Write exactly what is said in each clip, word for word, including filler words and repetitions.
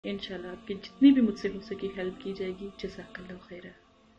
इंशाल्लाह आपकी जितनी भी मुझसे हो सके हेल्प की जाएगी। जज़ाकल्लाहु खैरा।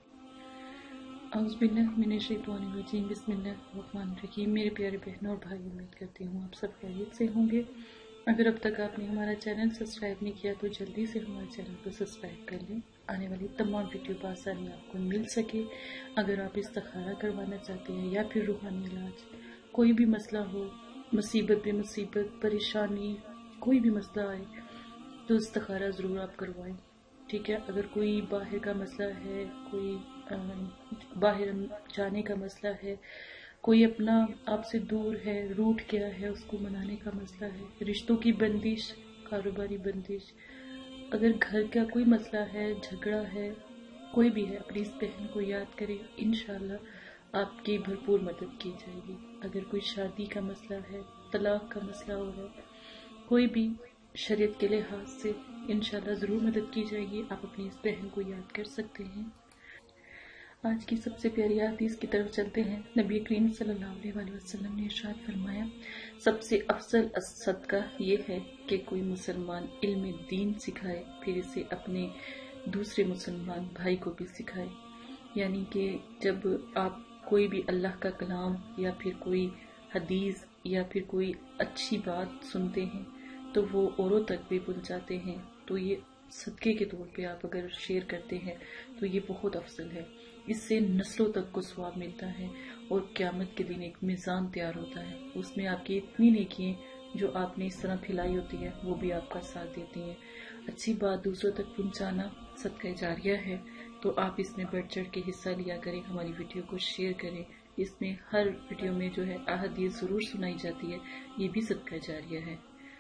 औज़ुबिल्लाहि मिनश्शैतानिर्रजीम, बिस्मिल्लाहिर्रहमानिर्रहीम। मेरे प्यारे बहनों और भाई, उम्मीद करती हूँ आप सब खैरियत से होंगे। अगर अब तक आपने हमारा चैनल सब्सक्राइब नहीं किया तो जल्दी से हमारे चैनल को सब्सक्राइब कर लें, आने वाली तमाम वीडियो बआसानी आपको मिल सके। अगर आप इस्तिखारा करवाना चाहते हैं या फिर रूहानी इलाज, कोई भी मसला हो, मुसीबत पे मुसीबत, परेशानी, कोई भी मसला आए तो इस्तिखारा ज़रूर आप करवाएं, ठीक है। अगर कोई बाहर का मसला है, कोई आ, बाहर जाने का मसला है, कोई अपना आपसे दूर है, रूठ गया है, उसको मनाने का मसला है, रिश्तों की बंदिश, कारोबारी बंदिश, अगर घर का कोई मसला है, झगड़ा है, कोई भी है, अपनी इस बहन को याद करें, इंशाल्लाह आपकी भरपूर मदद की जाएगी। अगर कोई शादी का मसला है, तलाक का मसला हो रहा है, कोई भी शरीयत के लिहाज से इंशाल्लाह ज़रूर मदद की जाएगी। आप अपनी इस बहन को याद कर सकते हैं। आज की सबसे प्यारी हदीस की तरफ चलते हैं। नबी करीम सल्लल्लाहु अलैहि वसल्लम ने इरशाद फरमाया, सबसे अफजल सदका ये है कि कोई मुसलमान इल्म दीन सिखाए, फिर इसे अपने दूसरे मुसलमान भाई को भी सिखाए। यानी कि जब आप कोई भी अल्लाह का कलाम या फिर कोई हदीस या फिर कोई अच्छी बात सुनते हैं तो वो औरों तक भी पहुंचाते हैं, तो ये सदके के तौर पे आप अगर शेयर करते हैं तो ये बहुत अफजल है। इससे नस्लों तक को स्वाब मिलता है और क़यामत के दिन एक मीज़ान तैयार होता है, उसमें आपकी इतनी नेकियां जो आपने इस तरह फैलाई होती है वो भी आपका साथ देती हैं। अच्छी बात दूसरों तक पहुंचाना सदका जारिया है, तो आप इसमें बढ़ चढ़ के हिस्सा लिया करें, हमारी वीडियो को शेयर करें। इसमें हर वीडियो में जो है अहदीस ज़रूर सुनाई जाती है, ये भी सदका जारिया है।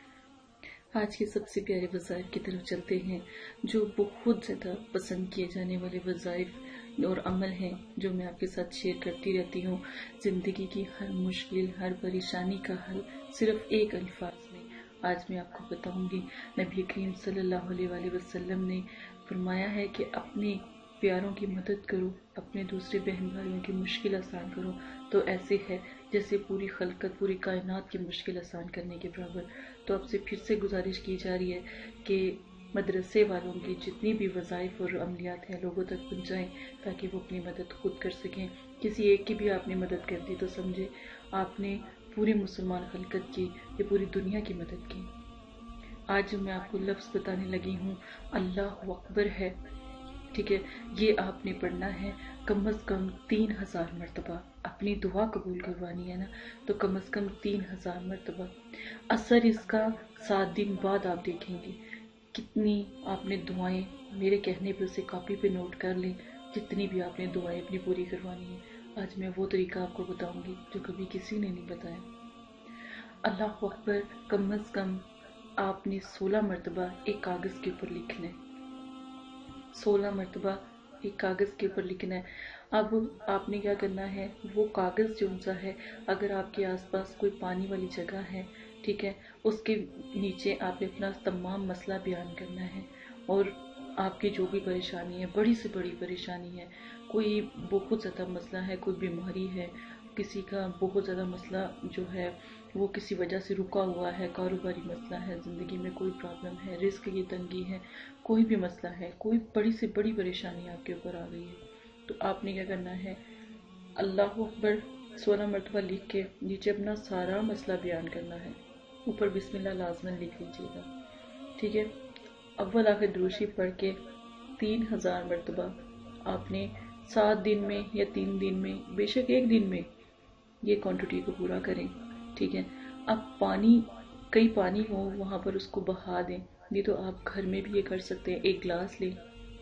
आज के सबसे प्यारे वज़ाइफ की तरफ चलते हैं, जो बहुत ज़्यादा पसंद किए जाने वाले वज़ाइफ और अमल हैं, जो मैं आपके साथ शेयर करती रहती हूँ। ज़िंदगी की हर मुश्किल, हर परेशानी का हल सिर्फ एक अल्फाज में आज मैं आपको बताऊंगी। नबी करीम सल्लल्लाहु अलैहि वसल्लम ने फरमाया है कि अपने प्यारों की मदद करो, अपने दूसरे बहन भाइयों की मुश्किल आसान करो, तो ऐसे है जैसे पूरी खलकत, पूरी कायनात की मुश्किल आसान करने के बराबर। तो आपसे फिर से गुजारिश की जा रही है कि मदरसे वालों की जितनी भी वज़ाइफ और अमलियात हैं लोगों तक पहुँचाएँ, ताकि वो अपनी मदद खुद कर सकें। किसी एक की भी आपने मदद कर दी तो समझे आपने पूरी मुसलमान खलकत की या पूरी दुनिया की मदद की। आज जो मैं आपको लफ्ज़ बताने लगी हूँ, अल्लाह अकबर है, ठीक है। ये आपने पढ़ना है कम अज़ कम तीन हजार मरतबा। अपनी दुआ कबूल करवानी है ना, तो कम अज़ कम तीन हजार मरतबा। असर इसका सात दिन बाद आप देखेंगे कितनी आपने दुआएं, मेरे कहने पे उसे कॉपी पे नोट कर लें, जितनी भी आपने दुआएं अपनी पूरी करवानी है। आज मैं वो तरीका आपको बताऊंगी जो कभी किसी ने नहीं बताया। अल्लाह अकबर कम अज़ कम आपने सोलह मरतबा एक कागज़ के ऊपर लिखना है, सोलह मरतबा एक कागज़ के ऊपर लिखना है। अब आपने क्या करना है, वो कागज़ जो सा है, अगर आपके आसपास कोई पानी वाली जगह है, ठीक है, उसके नीचे आपने अपना तमाम मसला बयान करना है। और आपकी जो भी परेशानी है, बड़ी से बड़ी परेशानी है, कोई बहुत ज़्यादा मसला है, कोई बीमारी है, किसी का बहुत ज़्यादा मसला जो है वो किसी वजह से रुका हुआ है, कारोबारी मसला है, ज़िंदगी में कोई प्रॉब्लम है, रिस्क की तंगी है, कोई भी मसला है, कोई बड़ी से बड़ी परेशानी आपके ऊपर आ गई है, तो आपने क्या करना है, अल्लाह अकबर सोलह मरतबा लिख के नीचे अपना सारा मसला बयान करना है। ऊपर बिस्मिल्लाह लाजमन लिख लीजिएगा, ठीक है। अव्वल आखिर दुरूशी पढ़ के तीन हजार मरतबा आपने सात दिन में या तीन दिन में, बेशक एक दिन में, ये क्वांटिटी को पूरा करें, ठीक है। अब पानी, कई पानी हो वहाँ पर उसको बहा दें, ये तो आप घर में भी ये कर सकते हैं। एक गिलास लें,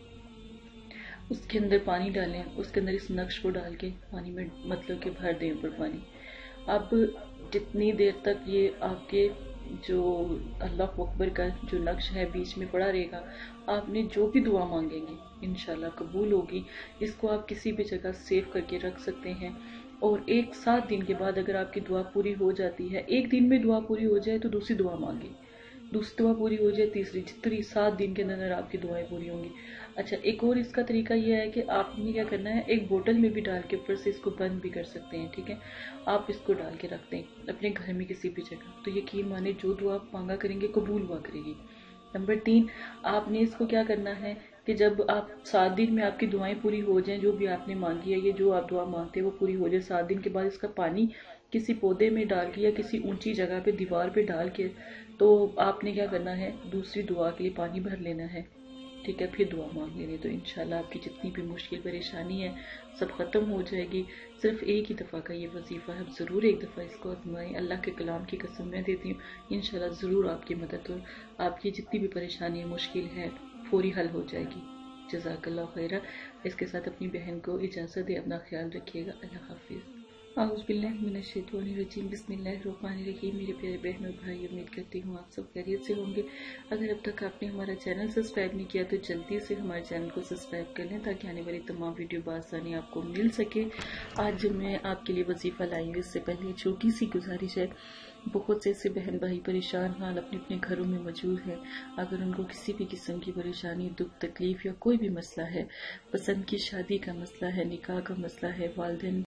उसके अंदर पानी डालें, उसके अंदर इस नक्श को डाल के पानी में मतलब के भर दें ऊपर पानी। अब जितनी देर तक ये आपके जो अल्लाह अकबर का जो नक्श है बीच में पड़ा रहेगा, आपने जो भी दुआ मांगेंगे इंशाल्लाह कबूल होगी। इसको आप किसी भी जगह सेव करके रख सकते हैं। और एक सात दिन के बाद अगर आपकी दुआ पूरी हो जाती है, एक दिन में दुआ पूरी हो जाए तो दूसरी दुआ मांगे, दूसरी दुआ पूरी हो जाए तीसरी, जितनी सात दिन के अंदर आपकी दुआएं पूरी होंगी। अच्छा, एक और इसका तरीका यह है कि आपने क्या करना है, एक बोतल में भी डाल के ऊपर से इसको बंद भी कर सकते हैं, ठीक है। आप इसको डाल के रख दें अपने घर में किसी भी जगह, तो यकीन माने जो दुआ आप मांगा करेंगे कबूल हुआ करेगी। نمبر تین، آپ نے اس کو کیا کرنا ہے کہ جب آپ سات دن میں آپ کی دعائیں پوری ہو جائیں، جو بھی آپ نے مانگی ہے، یہ جو آپ دعا مانگتے ہیں وہ پوری ہو جائے، سات دن کے بعد اس کا پانی کسی پودے میں ڈال کے یا کسی اونچی جگہ پہ دیوار پہ ڈال کے، تو آپ نے کیا کرنا ہے، دوسری دعا کے لیے پانی بھر لینا ہے، ٹھیک ہے، پھر دعا مانگ لینی، تو انشاءاللہ آپ کی جتنی بھی مشکل پریشانی ہے سب ختم ہو جائے گی۔ صرف ایک ہی دفعہ کا یہ وظیفہ ہے، ضرور ایک دفعہ اس کو آزمائیں، اللہ کے کلام کی قسم میں دیتی ہوں، انشاءاللہ ضرور آپ کی مدد ہو، آپ کی جتنی بھی پریشانی مشکل ہے فوری حل ہو جائے گی۔ جزاک اللہ خیرہ۔ اس کے ساتھ اپنی بہن کو اجازت دے، اپنا خیال رکھیے گا، اللہ حافظ۔ اعوذ باللہ من الشیطان الرجیم، بسم اللہ الرحمن الرحیم۔ میرے پیارے بہن اور بھائی، امید کرتی ہوں آپ سب خیریت سے ہوں گے۔ اگر اب تک آپ نے ہمارا چینل سبسکرائب نہیں کیا تو جلدی سے ہمارے چینل کو سبسکرائب کر لیں تاکہ آنے والی تمام ویڈیو بآسانی آپ کو مل سکے۔ آج میں آپ کے لیے وظیفہ لائی ہوں، اس سے پہلے چھوٹی سی گزارش ہے، بہت سے ایسے بہن بھائی پریشان حال اپنے اپنے گھروں میں موجود ہیں، اگر ان کو کسی بھی قسم کی پریشانی، دکھ تکلیف یا کوئی بھی مسئلہ ہے، پسند کی شادی کا مسئلہ ہے، نکاح کا مسئلہ ہے، والدین